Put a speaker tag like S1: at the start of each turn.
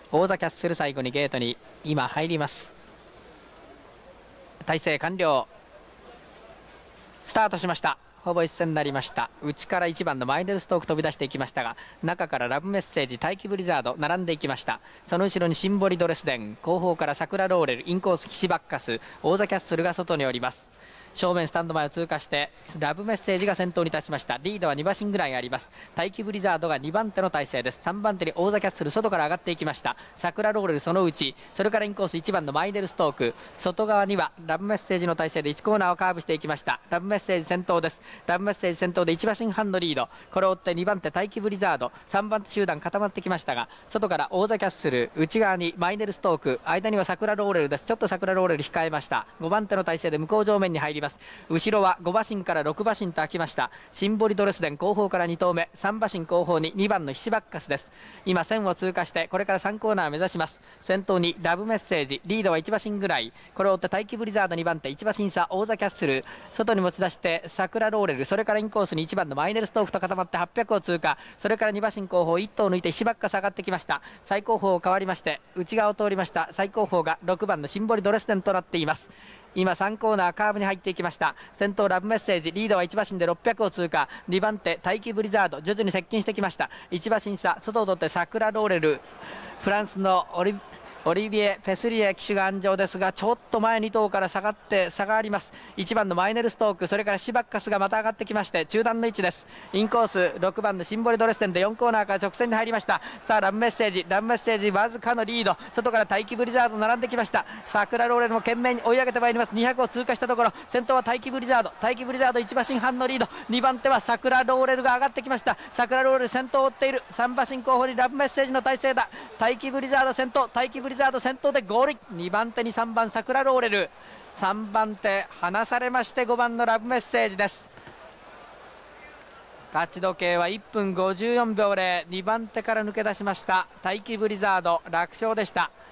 S1: 王座キャッスル最後にゲートに今入ります。体勢完了、スタートしました。ほぼ一戦になりました。内から1番のマイネルストーク飛び出していきましたが、中からラブメッセージ、大気ブリザード並んでいきました。その後ろにシンボリドレスデン、後方から桜ローレル、インコースキシバッカス、王座キャッスルが外におります。正面スタンド前を通過してラブメッセージが先頭に立ちました。リードは2馬身ぐらいあります。大気ブリザードが2番手の体勢です。3番手に王座キャッスル、外から上がっていきました。桜ローレルその内、それからインコース1番のマイネルストーク、外側にはラブメッセージの体勢で1コーナーをカーブしていきました。ラブメッセージ先頭です。ラブメッセージ先頭で1馬身半のリード、これを追って2番手大気ブリザード、3番手集団固まってきましたが、外から王座キャッスル、内側にマイネルストーク、間には桜ローレルです。ちょっと桜ローレル控えました。5番手の体勢で向こう上面に入ります。後ろは5馬身から6馬身と開きました。シンボリドレスデン後方から2頭目、3馬身後方に2番のヒシバッカスです。今線を通過してこれから3コーナー目指します。先頭にラブメッセージ、リードは1馬身ぐらい、これを追って大気ブリザード2番手、1馬身差王座キャッスル、外に持ち出して桜ローレル、それからインコースに1番のマイネルストークと固まって800を通過、それから2馬身後方1頭抜いてヒシバッカス上がってきました。最後方を変わりまして内側を通りました。最後方が6番のシンボリドレスデンとなっています。今3コーナーカーブに入っていきました。先頭ラブメッセージ、リードは1馬身で600を通過、2番手大気ブリザード徐々に接近してきました。1馬身差、外を取って桜ローレル、フランスのオリビエ・ペスリエ騎手が安城ですが、ちょっと前2頭から下がって差があります。1番のマイネルストーク、それからシバッカスがまた上がってきまして中段の位置です。インコース6番のシンボリドレステンで4コーナーから直線に入りました。さあラブメッセージわずかのリード、外から大気ブリザード並んできました。桜ローレルも懸命に追い上げてまいります。200を通過したところ、先頭は大気ブリザード1馬身半のリード、2番手は桜ローレルが上がってきました。桜ローレル先頭を追っている。3馬身後方にラブメッセージの体勢だ。大気ブリザード先頭、大気ブリザード先頭でゴール。2番手に3番桜ローレル、3番手離されまして5番のラブメッセージです。勝ち時計は1分54秒0、2番手から抜け出しました大気ブリザード、楽勝でした。